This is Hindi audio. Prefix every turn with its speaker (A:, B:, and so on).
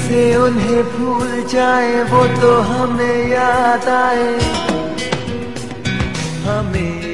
A: कैसे उन्हें भूल जाए, वो तो हमें याद आए, हमें